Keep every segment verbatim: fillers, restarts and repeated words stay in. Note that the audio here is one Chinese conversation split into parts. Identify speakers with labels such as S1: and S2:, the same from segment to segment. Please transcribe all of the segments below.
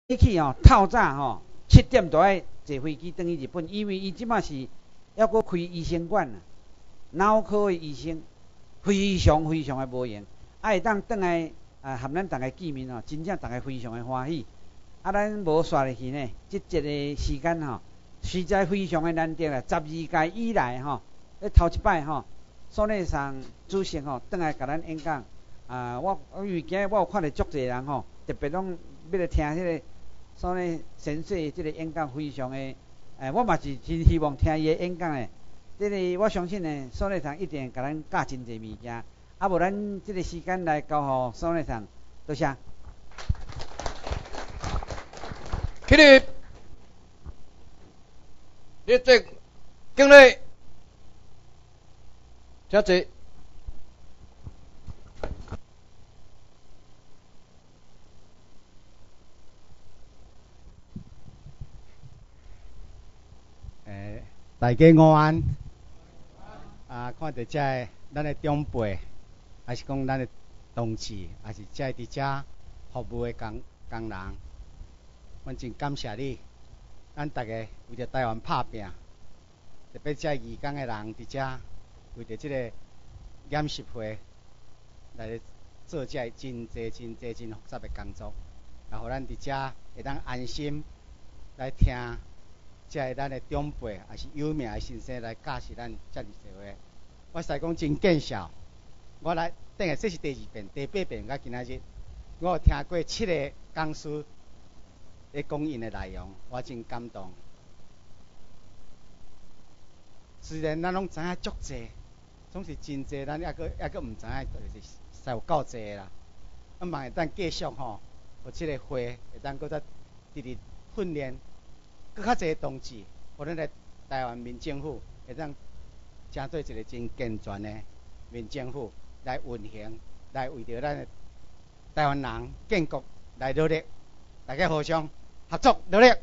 S1: 去吼透早吼七点就爱坐飞机转去日本，因为伊即马是还阁开医生馆啊，脑科的医生非常非常的无闲，啊会当转来啊和咱大家见面吼，真正大家非常的欢喜。啊，咱无刷入去呢，即节个时间吼，实在非常的难得啦。十二届以来吼，咧头一摆吼，所内上主席吼转来甲咱演讲啊，我我因为今日我有看到足侪人吼，特别拢要来听迄、那个。所以先生即个演讲非常的，诶，我嘛是真希望听伊的演讲诶。即个我相信呢，所内堂一定甲咱教真侪物件。啊，无咱即个时间来交互所内堂，多谢。
S2: 起立，列席，敬礼，请坐。
S3: 大家午安。啊，看到遮个咱的长辈，还是讲咱的同志，还是遮伫遮服务的工工人，阮真感谢你。咱大家为着台湾拍拼，特别遮义工的人伫遮，为着即个演习会来做遮真侪真侪真复杂的工作，然后咱伫遮会当安心来听。即个咱的长辈，也是有名的先生来教示咱遮尔侪话。我使讲真见笑。我来等下这是第二遍、第八遍，甲今仔日，我有听过七个讲师咧讲因的内容，我真感动。虽然咱拢知影足济，总是真济，咱抑阁抑阁毋知影，就是实有够济啦。啊，望会当继续吼，互即个会会当搁再直直训练。搁较侪同志，互咱来台湾民政府会当成做一个真健全的民政府来运行，来为着咱的台湾人建国来努力，大家互相合作努力。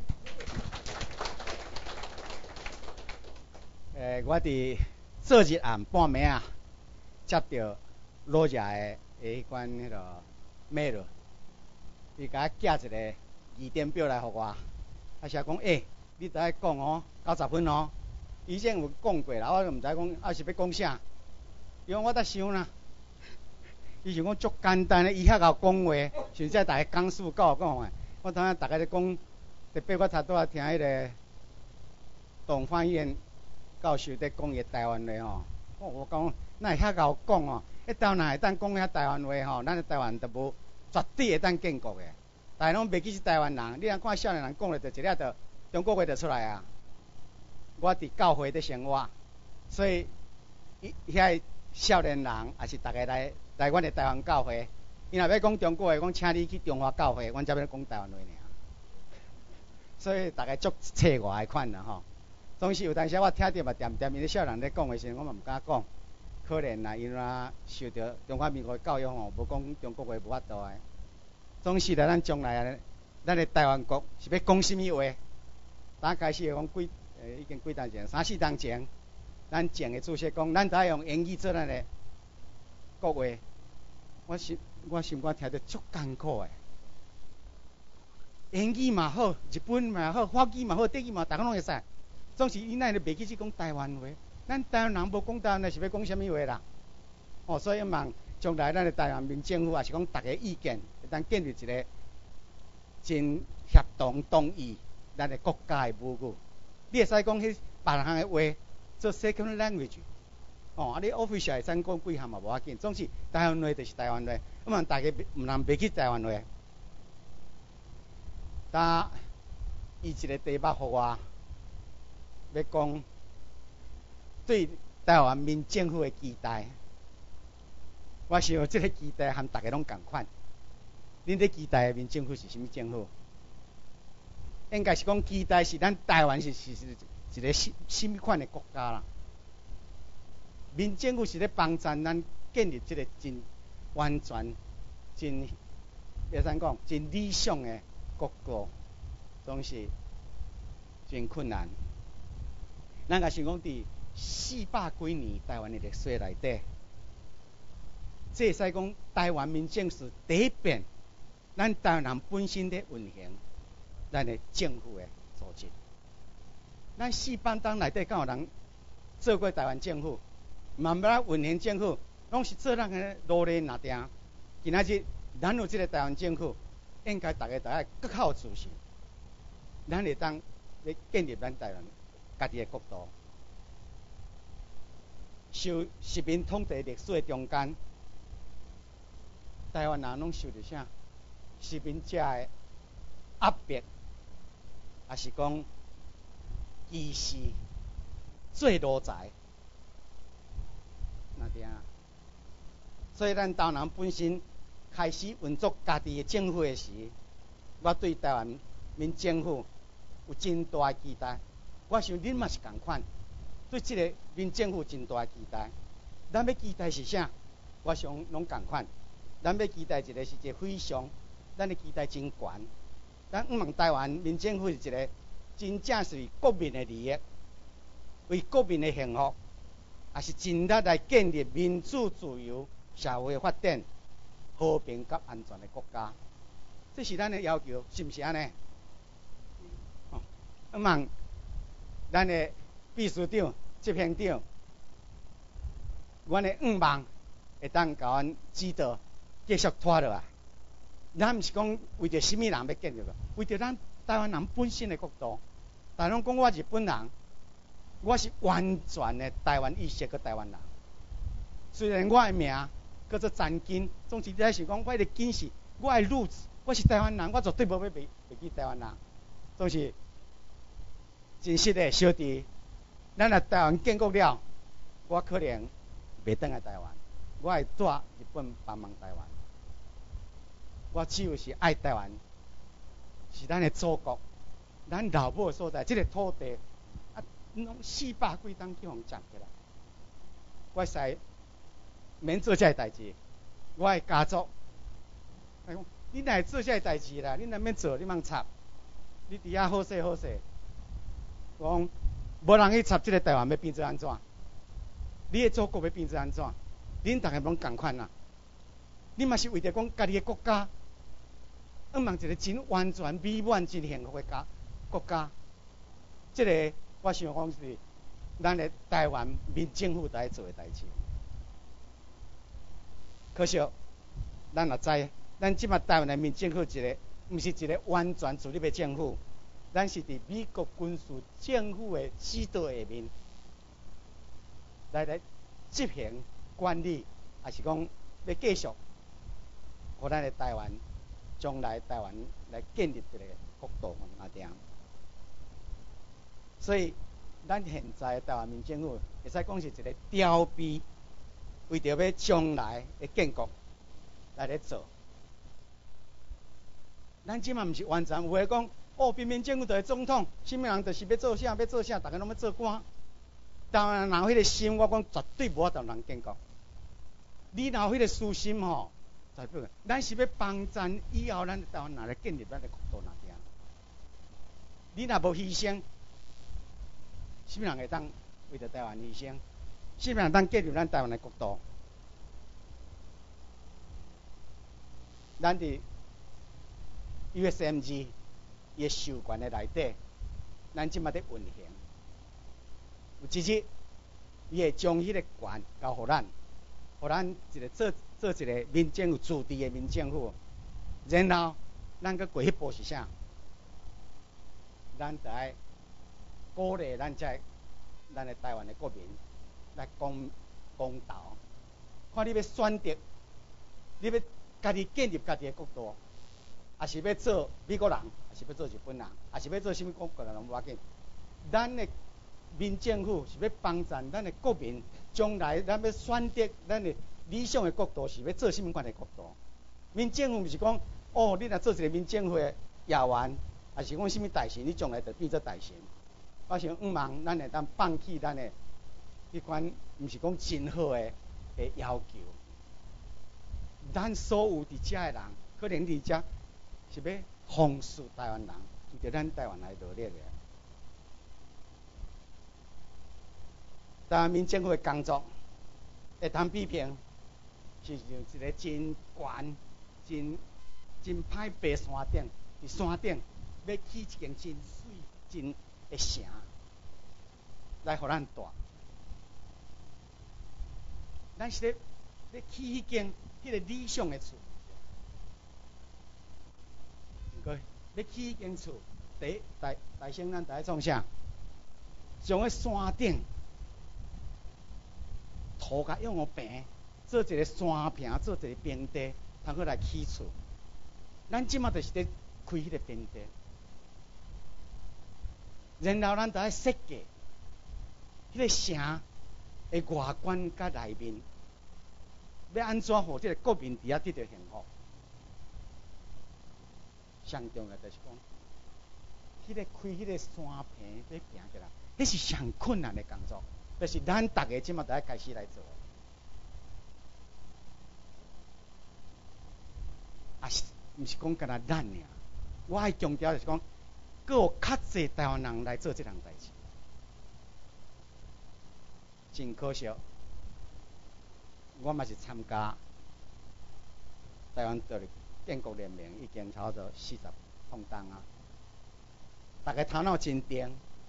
S3: 诶，我伫昨日暗半暝啊，接到罗家的迄款迄个 mail， 伊甲我寄一个疑点表来互我。啊，写讲，诶、欸，你著爱讲哦，九十分哦。以前有讲过啦，我都毋知讲，啊是要讲啥。因为我在想啦，伊想讲足简单诶，伊遐贤讲话，像遮大家讲述教讲诶。我当下大家咧讲，特别我头拄仔听迄个董范燕教授咧讲伊台湾话吼，我我讲，哪会遐贤讲哦？迄台湾人会当讲遐台湾话吼，咱诶台湾就无绝对会当建国诶。但拢袂记是台湾人，你若看少年人讲咧，就一粒就中国话就出来啊。我伫教会伫生活，所以遐少年人也是大家来来阮的台湾教会。伊若要讲中国话，讲请你去中华教会，阮才要讲台湾话尔。所以大家足切我的款啦吼。总是有当时我听着嘛点点，因为少年咧讲的时候，我嘛毋敢讲。可怜啦，因若受到中华民国教育吼，无讲中国话无法度诶。总是咧，咱将来啊，咱的台湾国是要讲什么话？打开始讲几，呃，已经几当前，三四当前，咱前的主席讲，咱得用英语做咱的国话。我心我心肝听着足艰苦的。英语嘛好，日本嘛好，法语嘛好，德语嘛，大家拢会使。总是伊咱就袂记是讲台湾话，咱台湾人无讲台湾话是要讲什么话啦？哦，所以望将来咱的台湾民政府也是讲大家意见。咱建立一个真协同统一咱的国家的母语，你会使讲迄别项的话做 second language， 哦，啊你 official 会使讲几项嘛无要紧，总是台湾话就是台湾话，咁嘛大家毋通袂记台湾话。但伊一个题目互我，要讲对台湾民政府的期待，我想即个期待和大家拢共款。恁咧期待的民政府是啥物政府？应该是讲期待是咱台湾是是是一个什什物款的国家啦。民政府是咧帮助咱建立即个真完全、真要怎讲、真理想的国家，总是真困难。咱也想讲伫四百几年台湾的历史内底，这使讲台湾民政是第一遍。咱台湾人本身咧运行， 咱的政府的组织。咱四班党内底敢有人做过台湾政府？嘛毋捌运行政府，拢是做咱个努力拿定。今仔日咱有即个台湾政府，应该大家大家更较有自信，咱会当要建立咱台湾家己的国度。受殖民统治历史的中间，台湾人拢受着啥？殖民者的压迫，也是讲歧视、做奴才，那点啊。所以咱台湾人本身开始运作家己的政府的时，我对台湾民政府有真大的期待。我想恁嘛是共款，对即个民政府真大的期待。咱要期待是啥？我想拢共款。咱要期待一个是一个非常，咱的期待真悬。咱毋望台湾民政府是一个真正是为国民的利益，为国民的幸福，也是尽力来建立民主自由社会发展、和平甲安全的国家。这是咱的要求，是毋是安尼？哦，毋望咱的秘书长、执行长，阮的愿望会当甲阮指导，继续拖落来。咱毋是讲为着什么人要建立个，为着咱台湾人本身的国度。但拢讲我日本人，我是完全的台湾意识个台湾人。虽然我的名叫做詹金，总之在是讲我的根是我的 roots， 我是台湾人，我绝对无要袂袂记台湾人。总是真实的小弟，咱若台湾建国了，我可能袂倒来台湾，我会住日本帮忙台湾。我只有是爱台湾，是咱的祖国，咱老母的所在，这个土地啊，拢四百几档去互占起来。我使免做这代志，我的家族，哎讲你若会做这代志啦，你若免做，你莫插，你伫遐好势好势。我讲无人去插这个台湾要变做安怎？你的祖国要变做安怎？恁大家拢共款啦。你嘛是为着讲家己的国家。希望一个真完全美满、真幸福的家国家，这个我想讲是咱的台湾民政府在做的代志。可惜，咱也知，咱即马台湾的民政府一个，毋是一个完全自立的政府，咱是伫美国军事政府的指导下面来来执行管理，还是讲要继续，互咱的台湾。将来台湾来建立一个国度那点，所以咱现在台湾民政府会使讲是一个标备，为着要将来的建国来咧做。咱即嘛毋是完全有诶讲，哦，民民政府就是总统，什么人就是要做啥要做啥，大家拢要做官。台湾人有迄个心，我讲绝对无法度人建国。你若有迄个私心吼。代表咱是要帮咱以后，咱台湾人来建立咱的国度那点。你若无牺牲，什么人会当为着台湾牺牲？什么人当建立咱台湾的国度？咱伫 U S M G 伊授权的内底，咱即马伫运行。有一日，伊会将迄个权交互咱，互咱一个做。做一个民政府自治的民政府，然后咱搁过迄步是啥？咱得爱鼓励咱在咱的台湾的国民来公公道，看你要选择，你要家己建立家己的国度，还是要做美国人，还是要做日本人，还是要做什么国家人拢无要紧。咱的民政府是要帮助咱的国民，将来咱要选择咱的。理想的国度是要做什么款的国度？民政府毋是讲，哦，你若做一个民政府的议员，还是讲什么大臣，你将来就变做大臣。我想毋望咱会当放弃咱的迄款，毋是讲真好的的要求。咱所有伫遮的人，可能伫遮是要奉侍台湾人，为着咱台湾来努力的。台湾民政府的工作会当批评。是像一个真悬、真真歹爬山顶，伫山顶， 要起一间真水、真的城，来互咱住。咱是咧咧起迄间迄个理想的厝。毋过，要起迄间厝，第一大大先咱第一创啥？从个山顶土甲用个平，做一个山坪，做一个平地，通好来起厝。咱即马就是咧开迄个平地，然后咱就爱设计迄个城的外观甲内面，要安怎互即个国民伫遐得到幸福？上重要就是讲，迄、那个开迄个山坪要行起来，迄是上困难的工作，就是咱逐个即马就爱开始来做。啊是，毋是讲干那咱尔，我爱强调就是讲，阁有较济台湾人来做即项代志，真可惜。我嘛是参加台湾独立建国联盟已经差不多四十空档啊，大家头脑真定，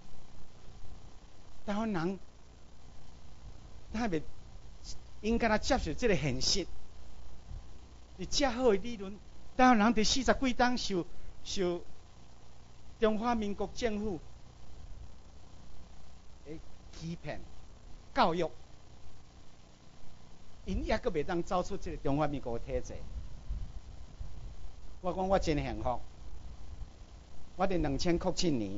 S3: 台湾人太袂应该来接受这个现实。伫遮好的理论，台湾人伫四十几档受受中华民国政府的欺骗教育。因抑阁袂当走出这个中华民国的体制。我讲我真幸福，我伫两千零七年，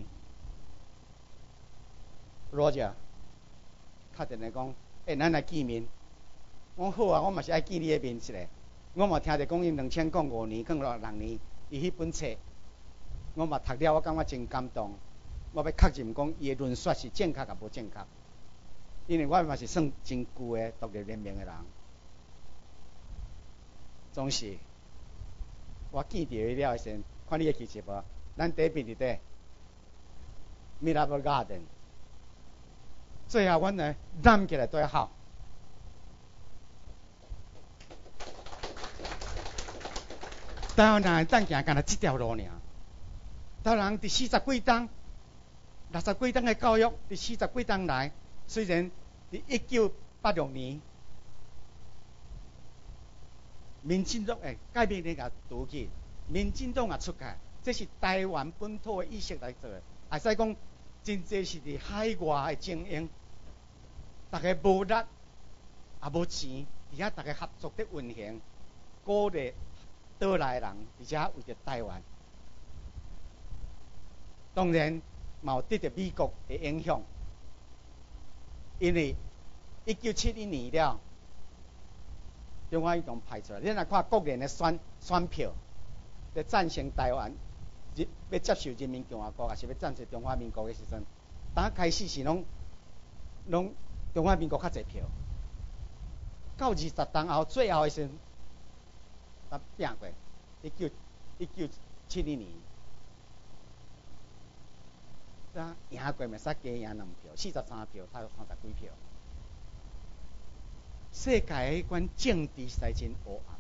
S3: 罗姐敲电话讲，诶、欸，咱来见面。我讲好啊，我嘛是爱见你的面一下。我嘛听着讲，因两千零五年、零六年，伊迄本册，我嘛读了，我感觉真感动。我要确认讲，伊的论述是正确甲无正确，因为我嘛是算真旧的独立联盟的人。总是，我见到伊了先，看你的记忆无？咱第一遍伫底 Miracle Garden， 最后阮呢站起来对好。台湾人等行，干那即条路尔。台湾人伫四十几档、六十几档的教育，伫四十几档来，虽然伫一九八六年。民进党诶，改变你甲读去，民进党也出界，这是台湾本土的意识来做的。也使讲，真济是伫海外的精英，大家无力也无钱，而且大家合作的运行，鼓励倒来的人，而且为着台湾。当然，嘛有得到美国的影响，因为一九七一年了。中华运动派出来，你若看国联的选选票，要赞成台湾，要接受人民共和国，还是要赞成中华民国的时阵，打开始是拢拢中华民国较侪票，到二十档后最后的时阵，咱拼过，一九一九七二年，咱赢过咪使加赢两票，四十三票，差三十几票。世界的迄款政治实在真黑暗，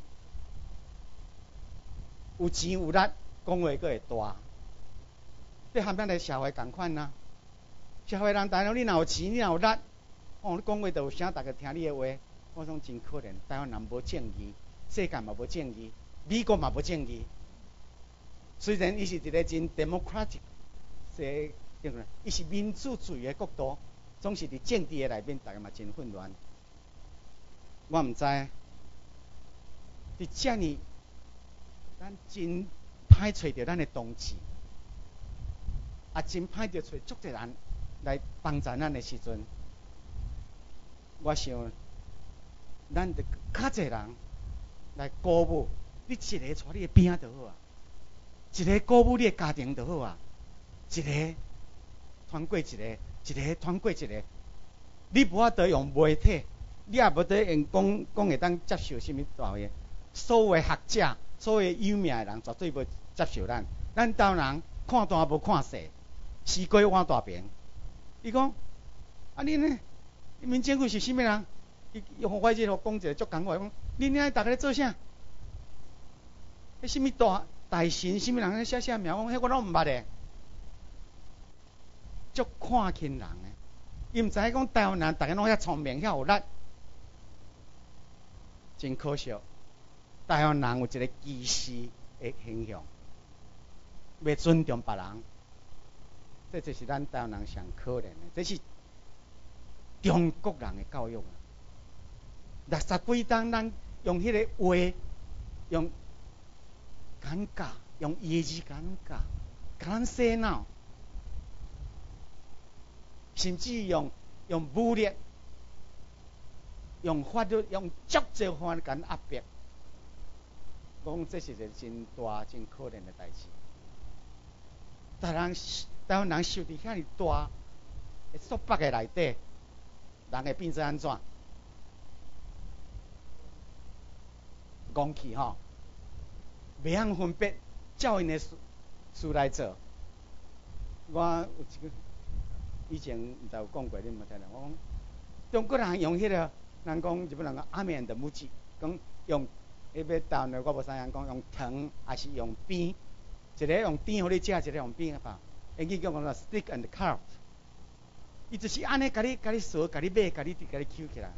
S3: 有钱有力，讲话佫会大。这和咱的社会同款啊。社会人大家你若有钱，你若有力，哦，你讲话就有声，大家听你的话。我讲真可怜，台湾人无正义，世界嘛无正义，美国嘛无正义。虽然伊是一个真 democratic， 是对个，伊是民主主义的国度，总是伫政治的内面，大家嘛真混乱。我毋知，伫遮尔，咱真歹找着咱的同志，也真歹着找足侪人来帮助咱的时阵，我想，咱得较侪人来鼓舞你，一个带你的边就好啊，一个鼓舞你的家庭就好啊，一个团过一个，一个团过一个，你无法度用媒体。你也无得用讲讲会当接受什么大话，所有的学者、所有有名的人绝对无接受咱。咱台湾人看大无看细，西瓜换大饼。伊讲啊，恁呢？民政府是啥物人？伊用外籍互讲一个足讲话，讲恁遐逐个咧做啥？迄什么大大神什么人写写名，讲迄我拢毋捌的，足看轻人的。伊毋知影讲台湾人，逐个拢遐聪明，遐有力，真可惜。台湾人有一个歧视的倾向，袂尊重别人，这就是咱台湾人上可怜的，这是中国人的教育啊！六十几档，咱用迄个话，用尴尬，用业字尴尬，甲咱洗脑，甚至用用武力、用法律、用足济方法甲咱压迫。讲这是一个真大、真可怜的代志。台湾人，台湾人受伫遐尼大的束缚的内底，人会变做安怎？讲起吼，袂晓分别照因的事事来做。我有一个以前毋知有讲过，你毋知影？我讲中国人用迄、那个，人讲日本人讲阿面的母鸡，讲用。伊要投呢，我无啥人讲用糖，还是用鞭？一个用甜互你食，一个用鞭吧。英语讲讲 stick and carrot， 伊就是安尼，甲你、甲你说、甲你买、甲你、甲你揪起来。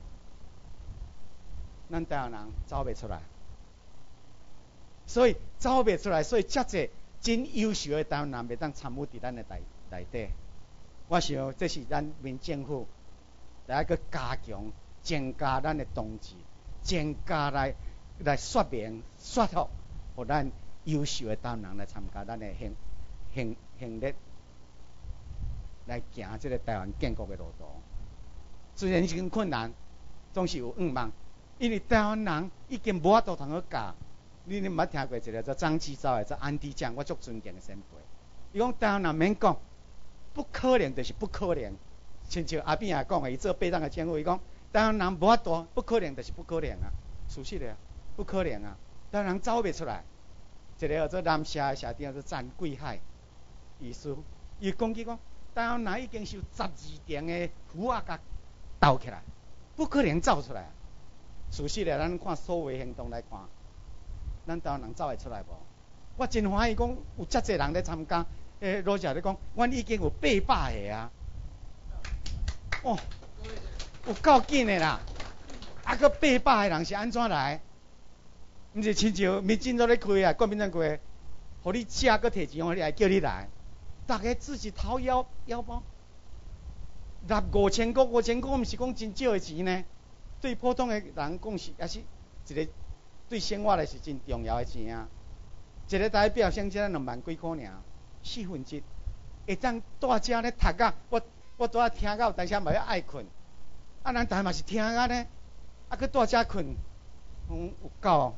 S3: 咱台湾人走袂出来，所以走袂出来，所以遮济真优秀的台湾人袂当参与伫咱的内内底。我想这是咱民政府第一个加强、增加咱的同志，增加来。来说明、说服，互咱优秀的台湾人来参加咱的行行行列，来行这个台湾建国的路途。虽然真困难，总是有愿望，因为台湾人已经无法度通去教。你你毋捌听过一个叫张继昭的，叫安迪酱，我足尊敬的前辈。伊讲台湾人免讲，不可能就是不可能。亲像阿扁也讲的，伊做八党的政府，伊讲台湾人无法度，不可能就是不可能啊，事实的啊。不可能啊！台湾人走袂出来。一个叫做南社的社长叫做詹贵海，意思伊讲起讲，台湾人已经受十二点的虎啊甲斗起来，不可能走出来。事实的，咱看所有行动来看，咱台湾人走会出来无？我真欢喜讲，有遮济人咧参加。诶，罗姐咧讲，阮已经有八百个啊！哦，有够紧的啦！啊，搁八百个人是安怎来？毋是亲像民进党咧开啊，国民党开，互你食搁摕钱，互你来叫你来，大家自己掏腰腰包，纳五千块，五千块毋是讲真少的钱呢。对普通的人讲是，也是一个对生活来是真重要的钱啊。一个代表先才两万几块尔，四分之，会当大遮咧读啊，我我拄仔听到，但是嘛要爱困，啊人台嘛是听啊呢，啊去大遮困，嗯有够。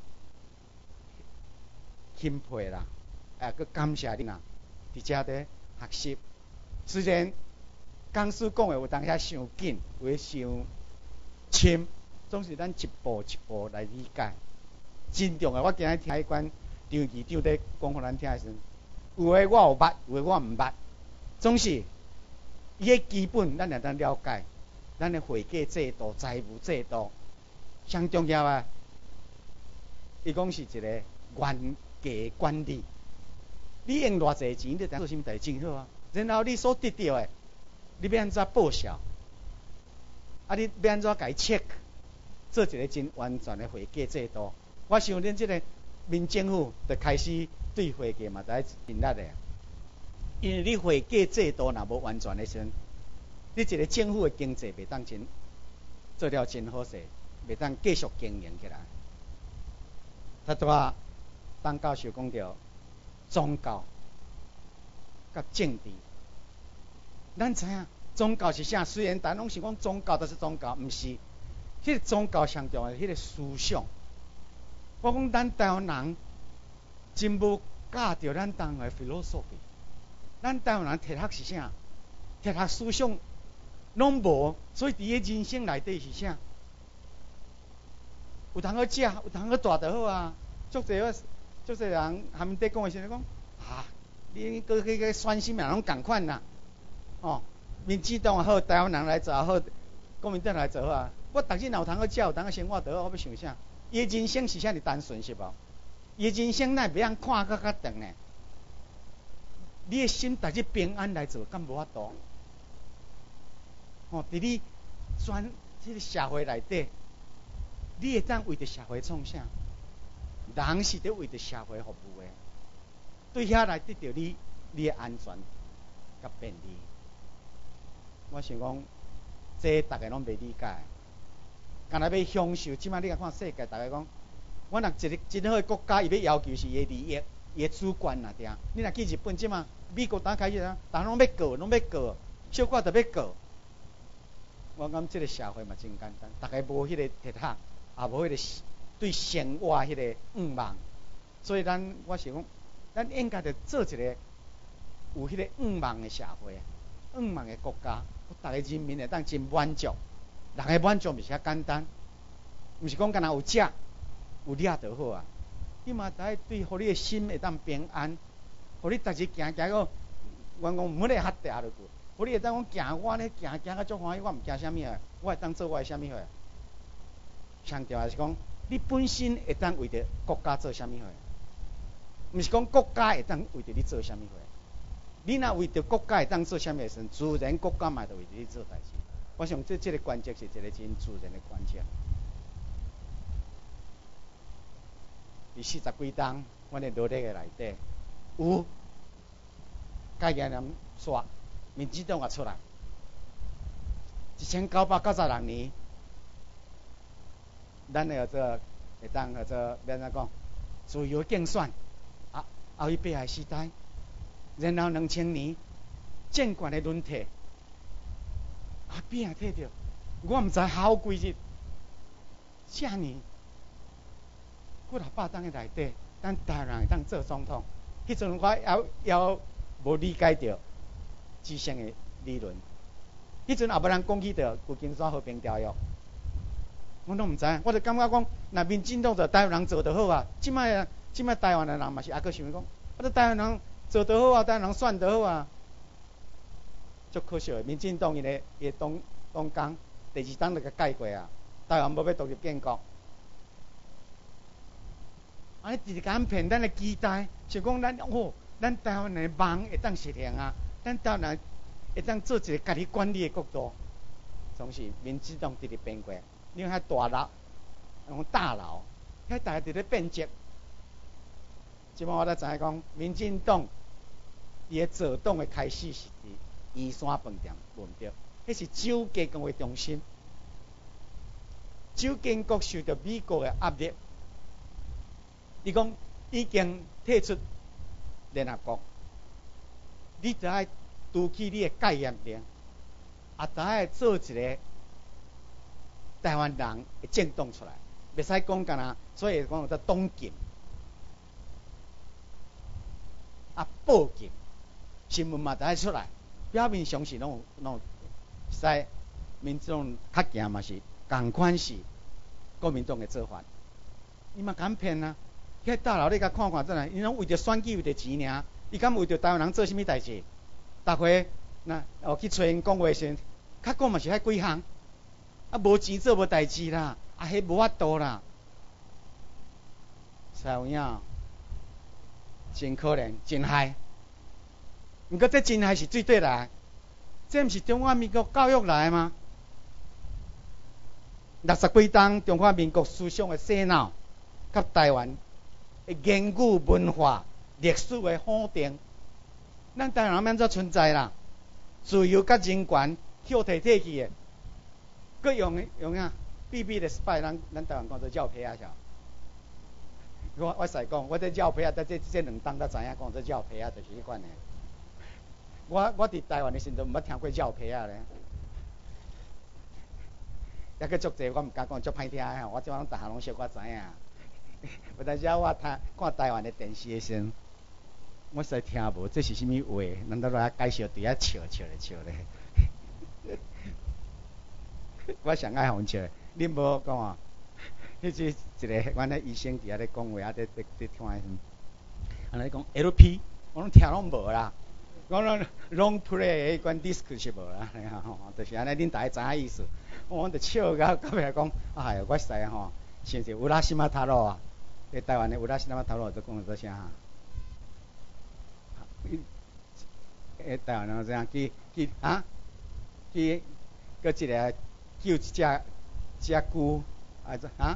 S3: 钦佩啦，啊，佮感谢你啦，伫遮咧学习。虽然讲师讲的有当遐伤紧，有伤深，总是咱一步一步来理解。真重要，我今日听迄款张议长咧讲互咱听的时，有诶我有捌，有诶我毋捌，总是伊诶基本咱会当了解，咱诶会计制度、财务制度，上重要啊！伊讲是一个原。价管理，你用偌济钱，你做啥物代志真好啊？然后你所得到的，你要安怎报销？啊，你要安怎甲伊 check， 做一个真完全的会计制度。我想恁即个民政府就开始对会计嘛，在尽力的，因为你会计制度若无完全的时阵，你一个政府的经济袂当真做了真好势，袂当继续经营起来。他拄当教授讲到宗教甲政治，咱知影宗教是啥？虽然咱拢是讲宗教就是宗教，毋是。迄个宗教上重要，迄个思想。我讲咱台湾人真无教着咱当的 philosophy。咱台湾人哲学是啥？哲学思想拢无，所以伫个人生内底是啥？有通去食，有通去住就好啊。足侪我。足侪人下面在讲的时候讲，啊，你搁去个选什么拢共款啦，哦，民进党也好，台湾人来做也好，国民党来做好啊。我逐日若有通去食，有通去生活就好，我要想啥？伊的人生是遐尼单纯是无？伊伊人生乃袂晓看较较长呢？你的心逐日平安来做，敢无法度？哦，伫你全即个社会内底，你会当为着社会创啥？人是伫为着社会服务的，对遐来得到你你的安全甲便利。我想讲，这大家拢袂理解，干那要享受。即摆你来看世界，大家讲，我若一个真好的国家，伊要要求是伊的利益、伊的主权啊，对啊。你若去日本，即摆美国打开始啊，逐拢要告，拢要告，小可就要告。我感即个社会嘛真简单，大家无迄个铁塔，也无迄个对生活迄个愿望，所以咱我想讲，咱应该着做一个有迄个愿望的社会，愿望的国家，逐个人民会当真满足。人的满足毋是遐简单，毋是讲干那有食有掠就好啊。你嘛得对，互你的心会当平安，互你逐日行行个，我讲每日哈地下落去。互你会当讲行，我咧行行甲足欢喜，我毋惊啥物啊，我会当做我的啥物货。强调是讲，你本身会当为着国家做啥物货，毋是讲国家会当为着你做啥物货。你若为着国家会当做啥物事，自然国家嘛就为着你做代志。我想这这个关键是一个真自然的关键。伫四十几档，阮的罗列个内底有戒严人说。民进党也出来，一千九百九十六年，咱的这会当个这要怎讲，自由竞选，啊，后伊八海时代，然后两千年政权的轮替，啊，变啊摕着，我毋知好几日，遮尔几六百档的内底，咱台湾人会当做总统，迄阵我还还无理解着。知性的理论，迄阵也无人讲起着旧金山和平条约，我拢毋知，我就感觉讲，若民进党做台湾人做得好啊，即摆啊，即摆台湾的人嘛是还佫想讲，啊，台湾人做得好啊，台湾人选得好啊，足可惜的，民进党伊个伊个党党工第二党就甲改过啊，台湾无要独立建国，安尼直直敢骗咱的期待，想讲咱哦，咱台湾的梦会当实现啊。咱台湾会当做一个家己管理的国度，总是民进党直直变过。你看遐大楼，那种大楼，遐大家直直变质。即摆我才知影讲，民进党伊个造党的开始是伫宜山饭店闻着，迄是酒家工的中心。酒建国受到美国的压力，伊讲已经退出联合国。你就爱拄起你的戒严令，也就爱做一个台湾人的政党出来，袂使讲干那，所以讲有得党禁，啊报禁，新闻嘛就爱出来，表面上是拢拢使民众较行嘛是共款是国民党的做法，你嘛敢骗啊？迄大楼你甲看看真诶，因拢为着选举为着钱尔。伊敢为着台湾人做啥物代志？逐回那哦去找因讲话时，较讲嘛是遐几项，啊无钱做无代志啦，啊迄无法度啦。才有影，真可怜，真害。毋过这真害是最对来，这毋是中华民国教育来吗？六十几档中华民国思想的洗脑，甲台湾的言语文化。历史的否定，咱台湾人免做存在啦。自由甲人权，休提提去的，佮用用啊，秘密的 spy， 咱咱台湾讲做照片啊，啥？我我实讲，我这照片啊，这这这两档才知影讲做照片啊，就是迄款的。我我伫台湾的时阵，毋捌听过照片啊咧。抑个足济，我毋敢讲足歹听啊，我即摆逐项拢小可知影。有当时啊，我睇看台湾的电视的时，我实在听无，这是啥物话？难道来介绍伫遐笑笑咧笑咧？我上爱互笑，你无讲啊？迄是一个阮咧医生伫遐咧讲话，啊，伫伫伫听诶。安尼讲 L P， 我拢听拢无啦。我拢 long play 迄款 disc 是无啦，吼，就是安尼，恁大家知影意思。我著笑甲到尾来讲，哎呀，我实吼，想着乌拉西马塔罗啊， 伫台湾的有拉新他妈头路都讲了这啥哈？诶，台湾人这样去去啊，去搁一个救一只只龟，啊啊，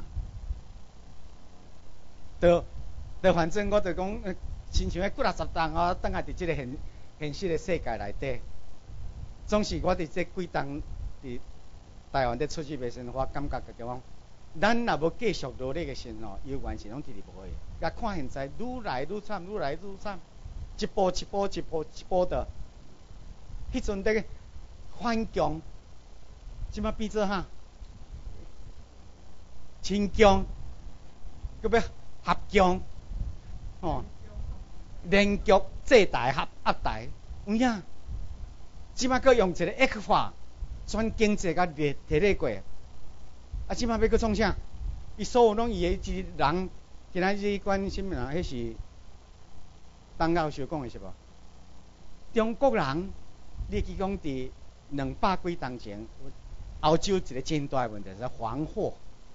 S3: 都都反正我就讲，亲像迄几六十档哦，等下伫即个现现实的世界内底，总是我伫这几档伫台湾的出去卖生活，感觉就讲，咱若无继续努力的时吼，有关系拢直直无去。甲看现在愈来愈惨，愈来愈惨，一步一步一步一步的。迄阵的反强，即马变做哈亲强，搁要合强，哦，连续制台合压台，有影？即马搁用一个 X 法，全经济甲提提咧过，啊，即马要搁创啥？伊所有拢伊个一人，今仔日管什么人？迄是当教授讲的是无？中国人。你去讲伫两百几年前，欧洲一个真大问题是防火，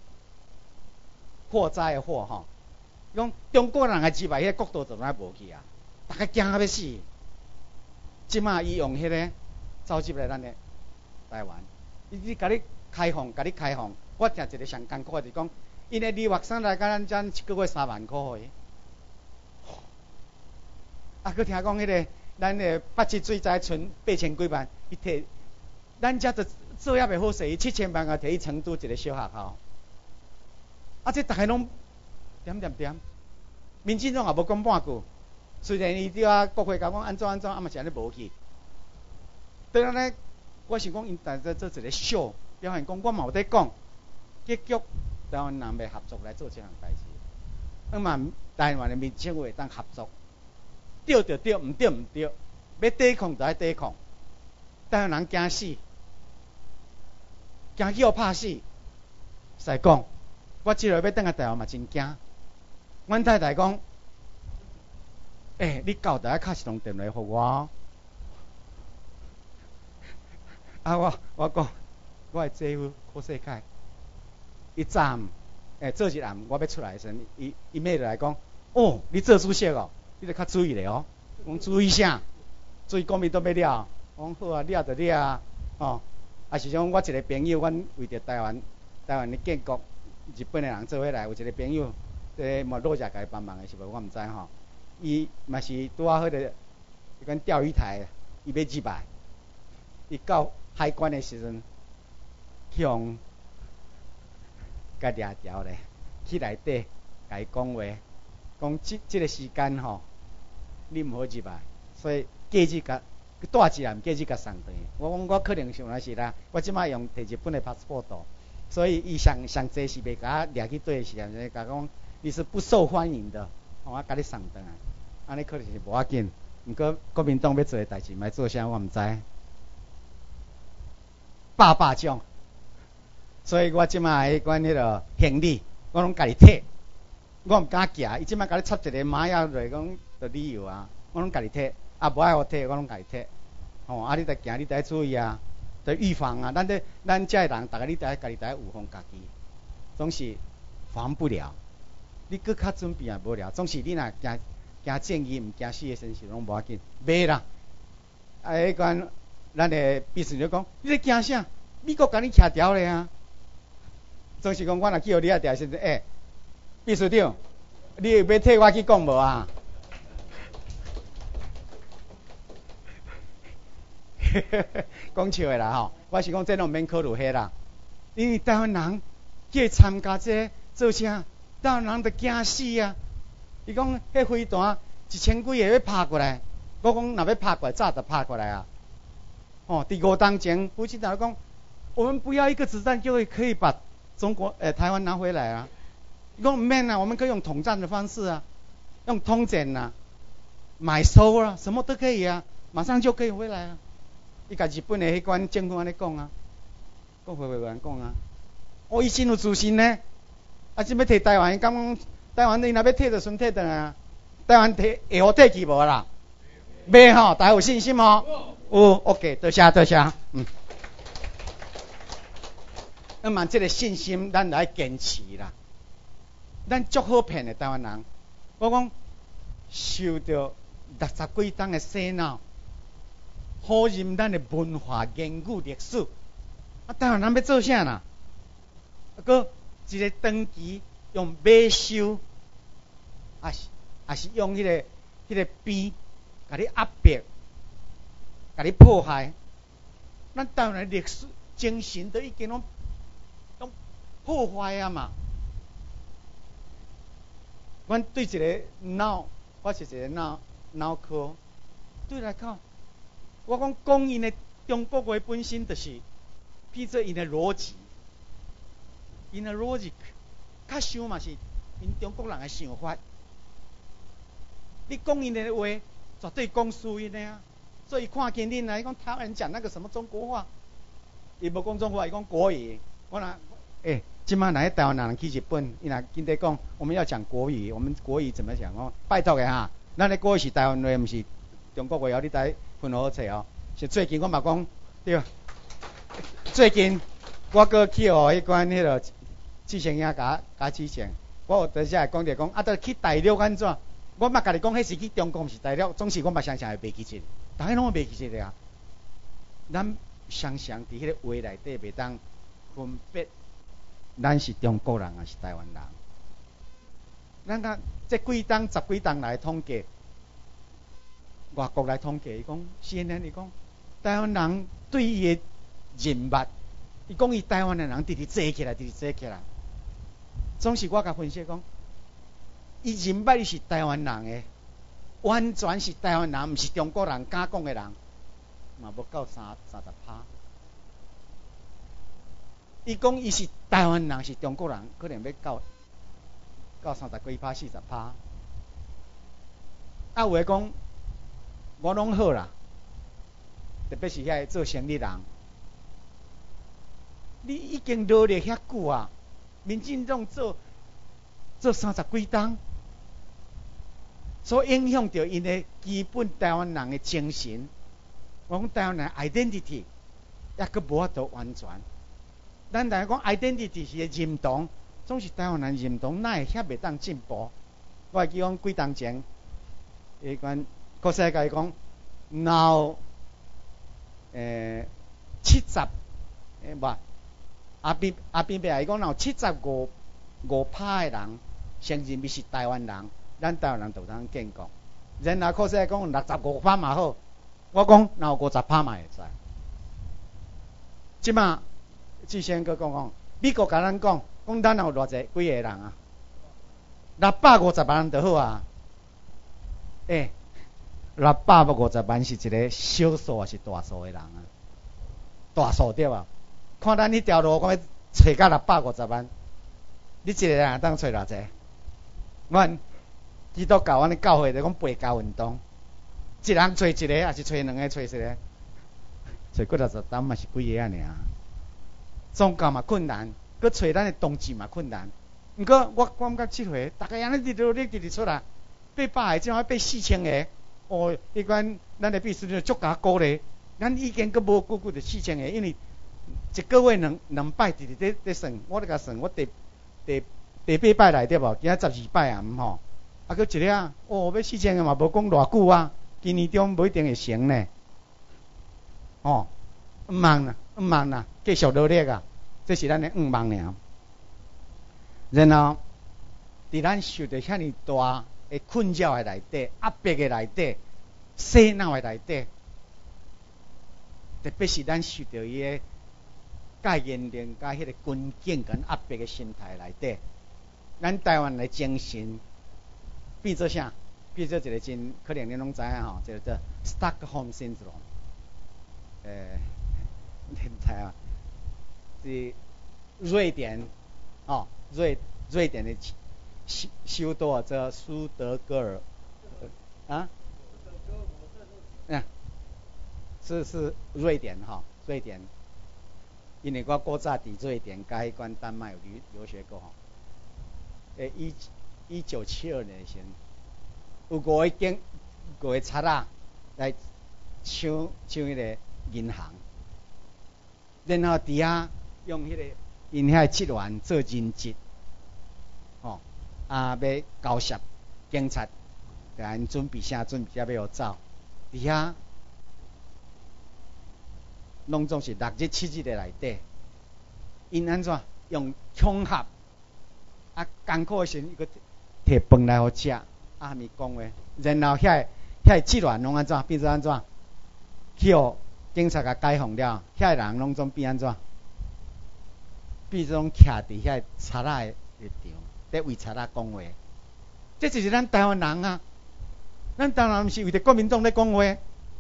S3: 火灾的火吼。讲中国人的智慧，迄个角度就哪无去啊？大家惊到要死。即马伊用迄个走入来咱的台湾，伊你甲你开放，甲你开放。我听一个上艰苦的就是讲，因为留学生来甲咱遮一个月三万块诶。啊，佮听讲迄个。咱的北极水灾存八千几万，伊摕咱遮就做也袂好势，伊七千万啊摕去成都一个小学校，啊，这大家拢点点点，民进党也无讲半句，虽然伊对啊国会甲讲安怎安怎，啊嘛是安尼无去。当然咧，我想讲因大家做一个秀，表现讲我嘛有在讲，结局台湾人袂合作来做这项代志，那么台湾的民政府会当合作。对就对，唔对唔对，要抵抗就爱抵抗。台湾人惊死，惊叫怕死。实讲，我即落要等下台湾嘛真惊。阮太太讲，诶、欸，你到台敲一通电话互我。啊，我我讲，我的姐夫柯世凯，伊昨诶、欸、做一暗，我要出来时，伊伊妹就来讲，哦，你做主席哦。你得较注意咧哦，讲注意啥？注意国民党要了，我讲好啊，了就了啊，哦，啊是讲我一个朋友，阮为着台湾台湾的建国，日本的人做伙来，有一个朋友，即莫落下甲伊帮忙的是无？我毋知吼，伊嘛是拄啊迄个迄款钓鱼台，伊要入来，伊到海关的时阵，去用甲掠条咧，去内底甲伊讲话，讲即即个时间吼。你毋好入来，所以假日甲带一人假日甲送回。我讲我可能想的是啦，我即摆用摕日本的 passport， 所以伊上上济是袂甲我掠去对的时阵，甲讲你是不受欢迎的，我甲你送转来，安尼可能是无要紧。毋过国民党要做的代志，莫做啥我毋知。百百种，所以我即摆迄款迄个行李，我拢家己摕，我毋敢行，伊即摆甲你插一个马仔落讲。的理由啊，我拢家己摕，啊无爱我摕，我拢家己摕。吼、哦，啊你得行，你得注意啊，得预防啊。咱这咱遮的人，逐个你得家己得预防家己，总是防不了。你搁较准备也无了，总是你若惊惊正义，毋惊死的身世拢无要紧，袂啦。啊，迄款咱的秘书长讲，你咧惊啥？美国甲你徛条咧啊。总是讲我若叫你啊调时阵，诶、欸，秘书长，你要替我去讲无啊？讲笑的啦吼，我是讲这拢免考虑迄啦。因为台湾人去参加这个做啥？台湾人都惊死啊！伊讲迄飞弹一千几个要拍过来，我讲若要拍过来，早就拍过来啊！哦，第五当前，夫妻俩讲，我们不要一个子弹就会可以把中国呃台湾拿回来啊！伊讲唔免啊，我们可以用统战的方式啊，用通奸啊，买收啊，什么都可以啊，马上就可以回来啊！伊甲日本的迄款政府安尼讲啊，国会委员讲啊，哦，伊真有自信呢。啊，即要摕台湾，敢讲台湾你若要摕就顺摕倒来啊？台湾摕会好摕去无啦？袂吼，大家有信心吼？有 ，OK， 多谢多谢，嗯。那么这个信心，咱来坚持啦。 咱足好骗的台湾人。我讲受到六十几档的洗脑，好任咱的文化、言语、历史。啊，台湾人要做啥啦？啊，搁一个长期用买收，啊是啊是用迄、那个迄、那个鞭，甲你压迫，甲你迫害。咱台湾的历史精神都已经拢拢破坏啊嘛。阮对一个脑，我是一个脑脑科，对来讲，我讲讲因的中国话本身就是，譬如说因的逻辑，因的 logic， 较想嘛是因中国人的想法。你讲因的话，绝对讲输因的啊。所以看见恁来讲，台湾人讲那个什么中国话，伊无讲中国话，伊讲国语。我若诶，即摆来台湾人去日本，伊若今日讲我们要讲国语，我们国语怎么讲哦？拜托个哈，咱的国语是台湾话，毋是中国话哦，你知分好册哦。是最近我嘛讲对，最近我搁去互迄款迄落志成兄甲甲指正，我有在遮讲着讲，啊，得去大陆安怎？我嘛甲你讲，迄是去中国，毋是大陆，总是我嘛常常会袂记起。大家拢会袂记起啊！咱常常伫迄个话内底袂当分别，咱是中国人还是台湾人。咱甲这几档、十几档来统计，外国来统计，伊讲 C N N 伊讲，台湾人对伊的认捌，伊讲伊台湾的人直直坐起来，直直坐起来。总是我甲分析讲，伊认捌伊是台湾人的。完全是台湾人，毋是中国人敢讲的人，嘛无到三三十趴。伊讲伊是台湾人，是中国人，可能要到到三十几趴、四十趴。啊，有诶讲，我拢好啦，特别是遐做生意人，你已经落力遐久啊，民进党做做三十几档。所影响到因的基本台湾人的精神，我讲台湾人 identity 也阁无法度完全。咱大家讲 identity 是个认同，总是台湾人认同，哪会遐袂当进步？我会记讲几当前，迄款国世界讲，闹诶七十诶无阿边阿边边伊讲闹七十五五趴的人承认伊是台湾人。咱台湾人就通建国，然后可是讲六十五趴嘛好，我讲若有五十趴嘛会使。即马志先哥讲讲，美国甲咱讲，讲咱有偌济几个人啊？六百五十万人就好啊。诶、欸，六百五十万是一个少数还是大数的人啊？大数对吧？看咱迄条路，讲要找到六百五十万，你一个人当找偌济？阮基督教安尼教会就讲背教运动，一人找一个，还是找两个找一个？找几六十担嘛是几个啊尔？宗教嘛困难，搁找咱的同志嘛困难。毋过我感觉即回，大家安尼直直直直出来，八百个，即摆八四千个，哦，迄款咱的秘书就足加鼓励，咱已经搁无久久就四千个，因为一个月两两摆直直在在算，我咧甲算，我第第第八摆来对无？今仔十二摆啊，毋吼。啊，搁一个啊，哦，要四千个嘛，无讲偌久啊，今年中无一定会成呢。哦，毋忙啦，毋忙啦，继续努力啊，这是咱的毋忙尔。然后，伫咱受到遐尼大的困扰的内底、压迫的内底、洗脑的内底，特别是咱受到伊个戒严令、甲迄个军警跟压迫的心态内底，咱台湾的精神。变做啥？变做一个真可能恁拢知影吼，叫做 Stockholm Syndrome。诶，恁知啊？是瑞典哦，瑞瑞典的首首都啊，叫苏德哥尔啊？嗯，是是瑞典哈、哦，瑞典。因为我古早伫瑞典、甲迄款丹麦有留留学过吼。诶，一。一九七二年前，有五个警五个贼仔来抢抢迄个银行，然后底下用迄个因遐职员做人质，吼、哦， 啊要交涉警察，甲因准备啥准备才要走，伫遐拢总是六日七日的内底，因安怎用恐吓啊艰苦的时阵，伊个摕饭来互食，啊咪讲话，然后遐遐职员拢安怎变做安怎？去互警察甲解放了，遐人拢总变安怎？变做拢徛伫遐贼仔的立场，咧为贼仔讲话。这就是咱台湾人啊！咱台湾人毋是为着国民党咧讲话。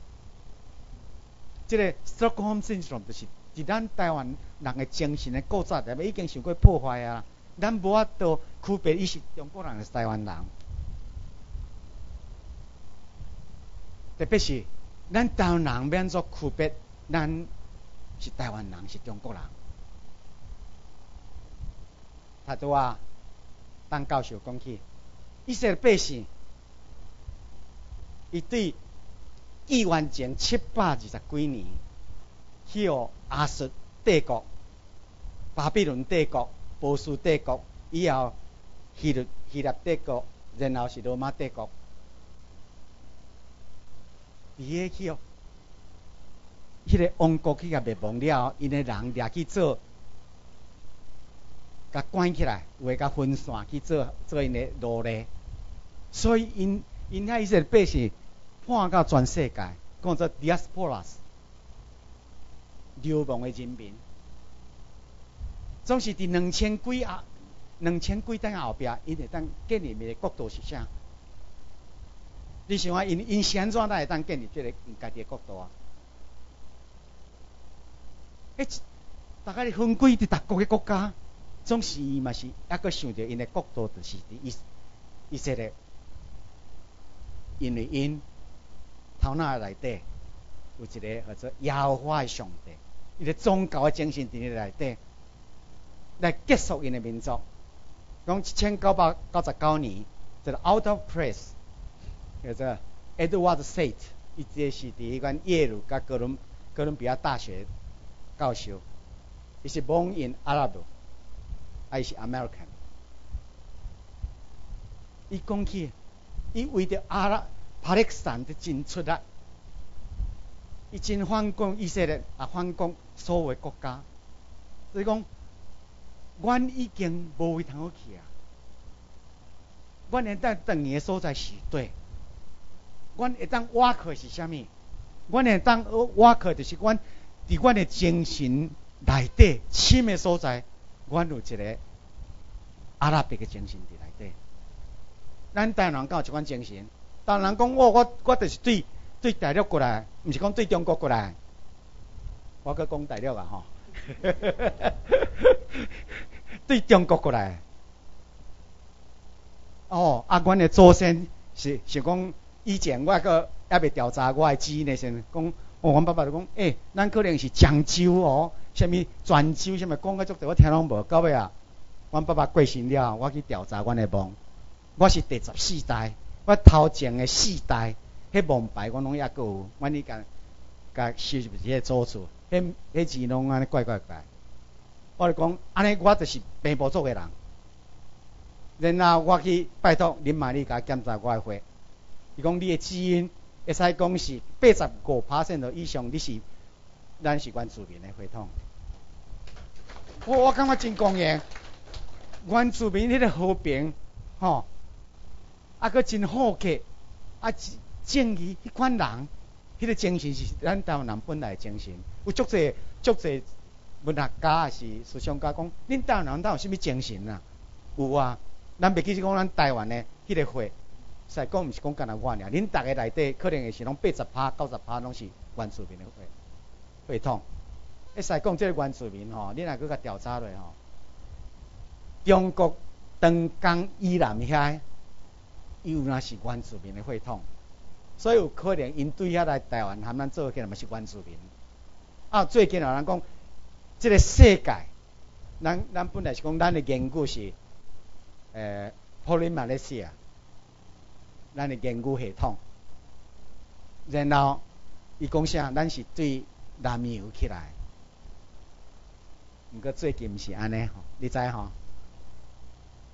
S3: 这个 Stockholm Syndrome 就是伫咱台湾人的精神的构造内面已经受过破坏啊！咱无法度区别伊是中国人还是台湾人，特别是咱台湾人免做区别，咱是台湾人是中国人。他拄啊，当教授讲起，以色列百姓，伊对纪元前七百二十几年，去互亚述帝国、巴比伦帝国、波斯帝国，以后希律希腊帝国，然后是罗马帝国，伫迄去哦，迄个王国去甲灭亡了，因的人掠去做。甲关起来，有诶甲分散去做做因诶奴隶，所以因因遐以色列百姓判到全世界，讲做 diasporas 流亡诶人民，总是伫两千几啊两千几代后壁，因会当建立诶国度是啥？你想啊，因因是安怎才会当建立即个因家己诶国度啊？迄大概分几伫逐个诶国家。总是伊嘛是抑阁想着因的国度，就是伫以以色列，因为因头脑内底有一个叫做耶和华的上帝，伊个宗教的精神伫咧内底，来结束因的民族。讲一千九百九十九年，这个 Out of Press 叫做 Edward Said， 伊这是伫迄款耶鲁甲哥伦哥伦比亚大学教授，伊是 born in Arab。还是 American， 伊讲起，伊为着阿拉巴勒斯坦的真出力，伊真反攻以色列，也反攻所有国家。所以讲，阮已经无位通好去啊！阮会当等的所在是对，阮会当挖靠是啥物？阮会当挖靠就是阮伫阮的精神内底深的所在。阮有一个阿拉伯嘅精神伫内底，咱台湾人敢有一款精神？台湾人讲我我我就是对对大陆过来，毋是讲对中国过来。我搁讲大陆啊吼，对中国过来。哦，啊，阮的祖先是是讲以前我搁还未调查我的基因的时阵，讲哦，阮爸爸就讲，诶、欸，咱可能是漳州哦。什么泉州，什么讲个足多，我听拢无。到尾啊，阮爸爸过身了，我去调查阮的墓，我是第十四代，我头前的四代，迄墓牌我拢抑阁有，阮哩甲甲收入迄个祖厝，迄迄字拢安尼怪怪怪。我就讲，安尼我就是平埔族的人。然后我去拜托林玛丽甲检查我的血，伊讲你的基因会使讲是八十五趴以以上，你是。咱是原住民的血统，我我感觉真公平。原住民迄个和平，吼，啊，佮真好客，啊，正义迄款人，迄个精神是咱台湾人本来的精神。有足侪足侪文学家也是思想家讲，恁台湾人哪有啥物精神啊？有啊，咱袂记是讲咱台湾的迄个血，实讲毋是讲干那我尔，恁逐个内底可能会是拢八十趴、九十趴拢是原住民的血。血统，会使讲这个原住民吼，你若搁甲调查落吼，中国长江以南遐，伊有若是原住民的血统，所以有可能因对遐来台湾含咱做起来嘛是原住民。啊，最近有人讲，这个世界，咱咱本来是讲咱的研究是，诶 ，Polymathesia， 咱的研究系统，然后伊讲啥，咱是对。南游起来，毋过最近毋是安尼吼，你知吼？